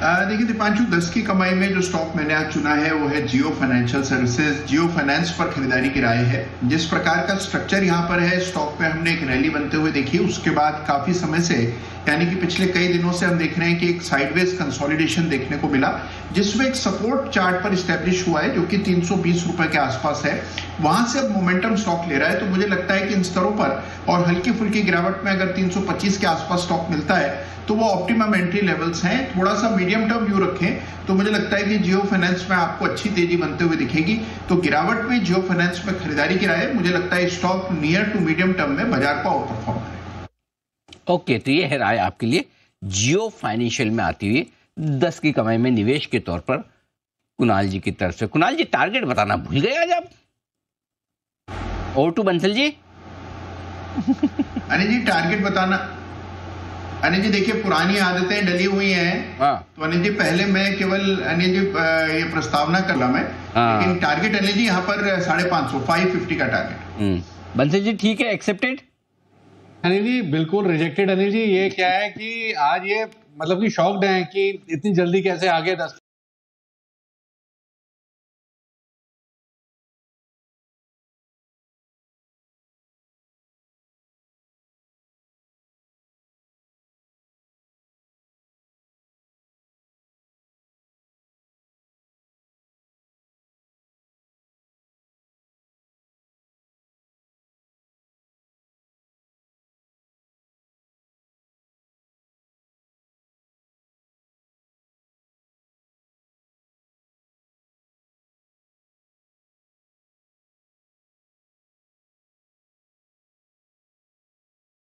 देखिए दीपांशु, 10 की कमाई में जो स्टॉक मैंने आज चुना है वो है Jio financial services. Jio finance पर खरीदारी की राय है। जिस प्रकार का स्ट्रक्चर यहाँ पर है, स्टॉक पे हमने एक रैली बनते हुए देखी, उसके बाद काफी समय से यानी कि पिछले कई दिनों से हम देख रहे हैं कि एक साइडवेज कंसोलिडेशन देखने को मिला, जिसमें एक सपोर्ट चार्ट पर स्टैब्लिश हुआ है जो कि 320 रुपए के आसपास है। वहां से अब मोमेंटम स्टॉक ले रहा है, तो मुझे लगता है कि इन स्तरों पर और हल्की फुल्की गिरावट में अगर 325 के आसपास स्टॉक मिलता है तो वो ऑप्टिमम एंट्री लेवल्स हैं। थोड़ा सा मीडियम टर्म व्यू रखें तो मुझे लगता है कि जियो फाइनेंस में आपको अच्छी तेजी बनते हुए दिखेगी। तो गिरावट में जियो फाइनेंस में खरीदारी की राय है। मुझे लगता है stock near to medium term में बाजार को आउट परफॉर्म करेगा। ओके, तो ये है राय आपके लिए जियो फाइनेंशियल में आती हुई 10 की कमाई में निवेश के तौर पर कुणाल जी की तरफ से। कुणाल जी, टारगेट बताना भूल गए आज आप। Over to Bansal ji. Anil ji, target बताना। अनिल जी देखिए, पुरानी आदतें डली हुई हैं। हाँ। तो अनिल जी पहले मैं केवल अनिल जी ये प्रस्तावना कर रहा मैं, लेकिन टारगेट अनिल जी यहाँ पर 550 550 का टारगेट। बंसल जी ठीक है, एक्सेप्टेड। अनिल जी बिल्कुल रिजेक्टेड। अनिल जी, ये क्या है कि आज ये मतलब कि शॉक्ड हैं कि इतनी जल्दी कैसे आगे 10